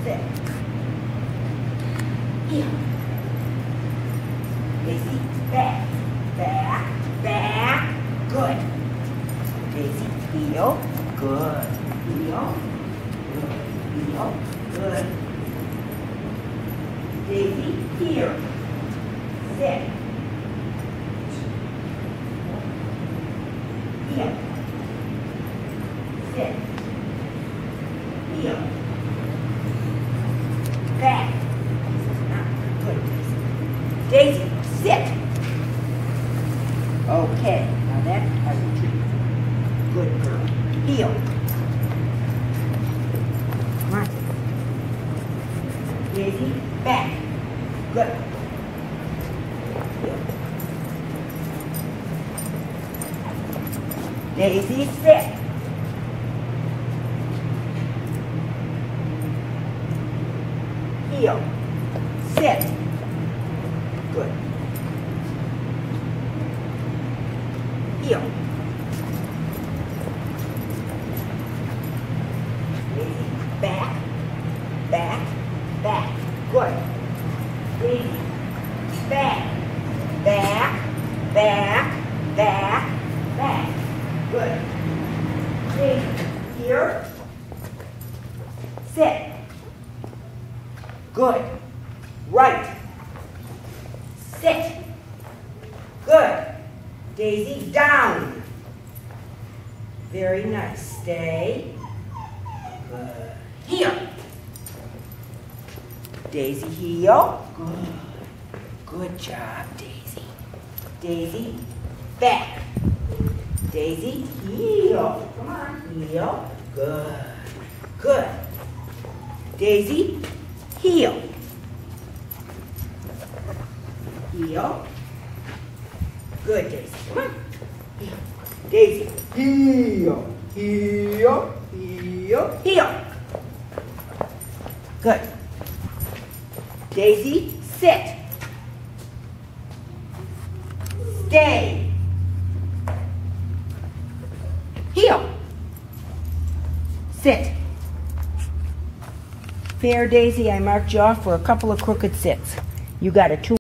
sit. Heel. Daizee, back, back, back. Good. Daizee, heel. Good. Heel. Good. Heel. Good. Daizee, here. Sit. Heel. Sit. Heel. Back. Good. Daizee, sit. Okay, now that's how you treat it. Good girl. Heel. Come on. Daizee, back. Good. Heel. Daizee, sit. Heel. Sit. Good. Heel. Daizee, back, back, back. Good. Daizee, back, back, back, back, back. Good. Daizee, here. Sit. Good. Right. Sit. Good. Daizee, down. Very nice. Stay. Good. Heel. Daizee, heel. Good. Good job, Daizee. Daizee, back. Daizee, heel. Come on, heel. Good. Good. Daizee, heel. Heel. Good, Daizee. Come on. Heel. Daizee, heel. Heel. Heel. Heel. Good. Daizee, sit. Stay. Heel. Sit. Fair, Daizee, I marked you off for a couple of crooked sits. You got a 2.